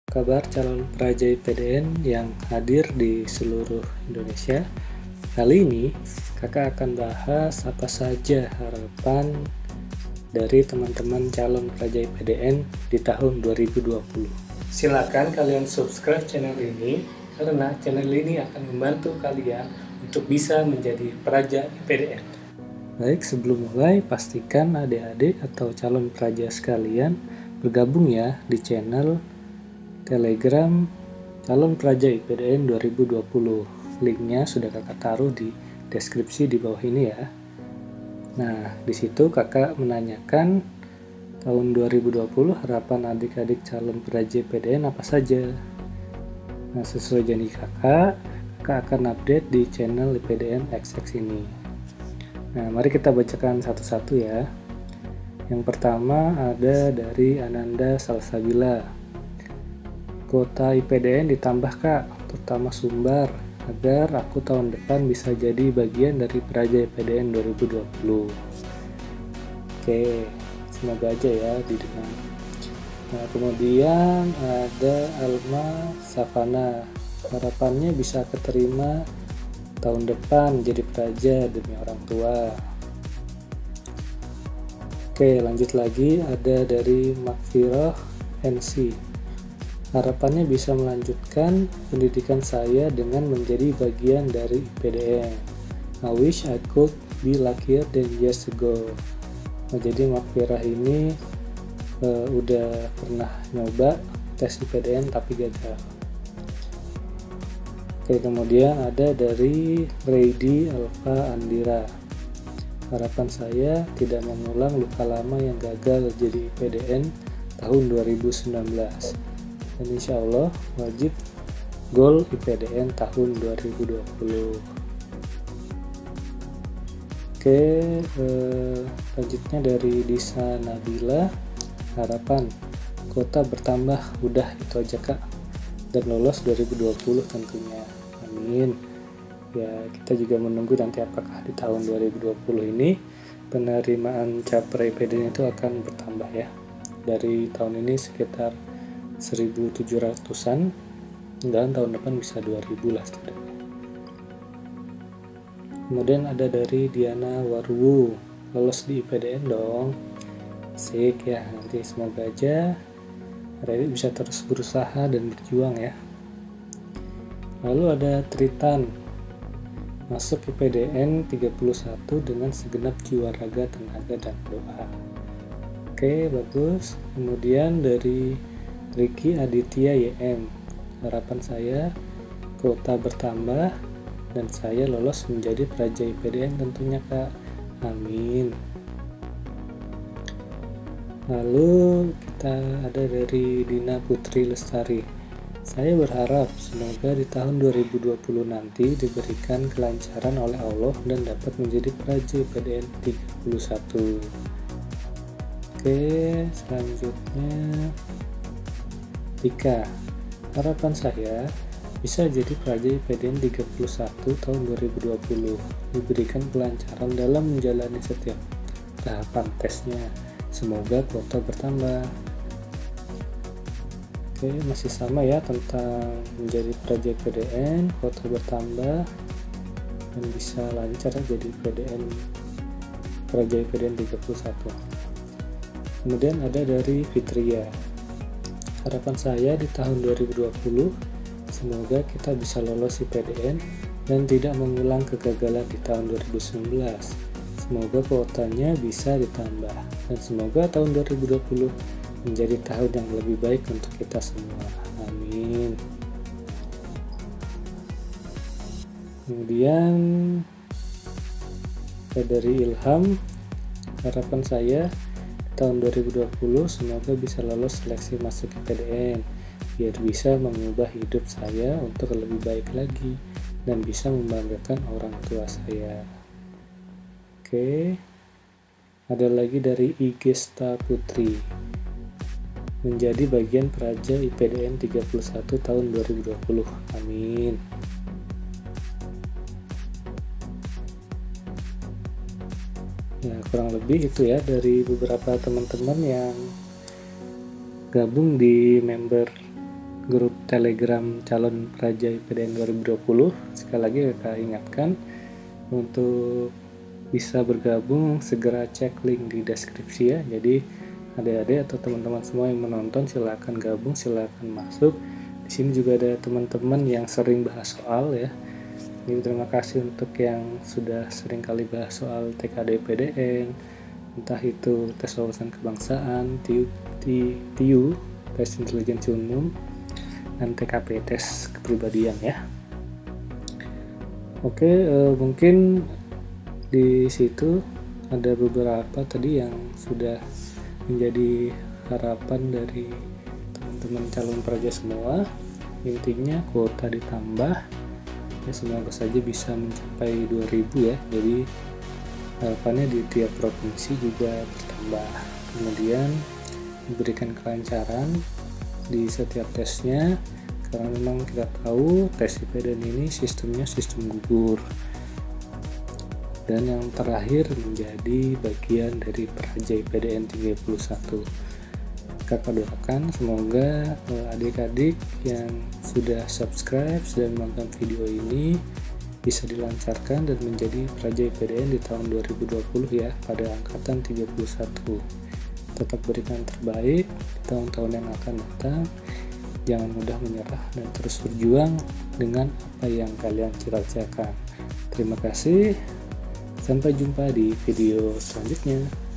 kabar calon peraja IPDN yang hadir di seluruh Indonesia? Kali ini kakak akan bahas apa saja harapan dari teman-teman calon peraja IPDN di tahun 2020. Silakan kalian subscribe channel ini karena channel ini akan membantu kalian untuk bisa menjadi peraja IPDN. Baik, sebelum mulai pastikan adik-adik atau calon peraja sekalian bergabung ya di channel Telegram calon peraja IPDN 2020. Linknya sudah kakak taruh di deskripsi di bawah ini ya. Nah, di situ kakak menanyakan tahun 2020 harapan adik-adik calon peraja IPDN apa saja. Nah, sesuai janji kakak akan update di channel IPDN XX ini. Nah, mari kita bacakan satu-satu ya. Yang pertama ada dari Ananda Salsabila. Kuota IPDN ditambah kak, terutama Sumbar, agar aku tahun depan bisa jadi bagian dari peraja IPDN 2020. Oke, semoga aja ya didengar. Nah, kemudian ada Alma Savana, harapannya bisa keterima tahun depan jadi peraja demi orang tua. Oke, lanjut lagi ada dari Makfiroh NC. Harapannya bisa melanjutkan pendidikan saya dengan menjadi bagian dari IPDN. I wish I could be luckier than years ago. Nah, jadi Makfirah ini udah pernah nyoba tes IPDN tapi gagal. Oke, kemudian ada dari Reidi Alfa Andira. Harapan saya tidak mengulang luka lama yang gagal jadi IPDN tahun 2019. Dan insya Allah wajib goal IPDN tahun 2020. Oke, selanjutnya dari Disa Nabila, harapan kuota bertambah, udah itu aja kak, dan lolos 2020 tentunya, amin. Ya, kita juga menunggu nanti apakah di tahun 2020 ini penerimaan capre IPDN itu akan bertambah ya. Dari tahun ini sekitar 1.700-an, dan tahun depan bisa 2.000 lah setidaknya. Kemudian ada dari Diana Warwu, lolos di IPDN dong. Asik ya, nanti semoga aja Rewi bisa terus berusaha dan berjuang ya. Lalu ada Tritan, masuk IPDN 31 dengan segenap jiwa raga, tenaga, dan doa. Oke, bagus. Kemudian dari Riki Aditya YM, harapan saya kuota bertambah dan saya lolos menjadi peraja IPDN tentunya kak, amin. Lalu kita ada dari Dina Putri Lestari, saya berharap semoga di tahun 2020 nanti diberikan kelancaran oleh Allah dan dapat menjadi peraja IPDN 31. Oke, selanjutnya Tika, harapan saya bisa jadi peraja IPDN 31 tahun 2020, diberikan kelancaran dalam menjalani setiap tahapan tesnya, semoga kuota bertambah. Oke, masih sama ya tentang menjadi peraja IPDN, kuota bertambah dan bisa lancar jadi peraja IPDN 31. Kemudian ada dari Fitria, harapan saya di tahun 2020 semoga kita bisa lolos IPDN dan tidak mengulang kegagalan di tahun 2019. Semoga kuotanya bisa ditambah dan semoga tahun 2020 menjadi tahun yang lebih baik untuk kita semua. Amin. Kemudian dari Ilham, harapan saya tahun 2020 semoga bisa lolos seleksi masuk IPDN biar bisa mengubah hidup saya untuk lebih baik lagi dan bisa membanggakan orang tua saya. Oke, ada lagi dari Igesta Putri, menjadi bagian peraja IPDN 31 tahun 2020, amin. Ya, kurang lebih itu ya dari beberapa teman-teman yang gabung di member grup Telegram calon Praja IPDN 2020. Sekali lagi kakak ingatkan untuk bisa bergabung, segera cek link di deskripsi ya. Jadi adik-adik atau teman-teman semua yang menonton silakan gabung, silakan masuk. Di sini juga ada teman-teman yang sering bahas soal ya. Jadi terima kasih untuk yang sudah sering kali bahas soal TKD IPDN, entah itu tes wawasan kebangsaan, TIU, tes intelijensi umum, dan TKP, tes kepribadian ya. Oke, mungkin di situ ada beberapa tadi yang sudah menjadi harapan dari teman-teman calon praja semua. Intinya kuota ditambah ya, semoga saja bisa mencapai 2000 ya. Jadi harapannya di tiap provinsi juga bertambah, kemudian diberikan kelancaran di setiap tesnya, karena memang kita tahu tes IPDN ini sistemnya sistem gugur, dan yang terakhir menjadi bagian dari Praja IPDN 31. Kakak doakan semoga adik-adik yang sudah subscribe, sudah menonton video ini bisa dilancarkan dan menjadi Praja IPDN di tahun 2020 ya, pada angkatan 31. Tetap berikan terbaik di tahun-tahun yang akan datang. Jangan mudah menyerah dan terus berjuang dengan apa yang kalian cita-citakan. Terima kasih. Sampai jumpa di video selanjutnya.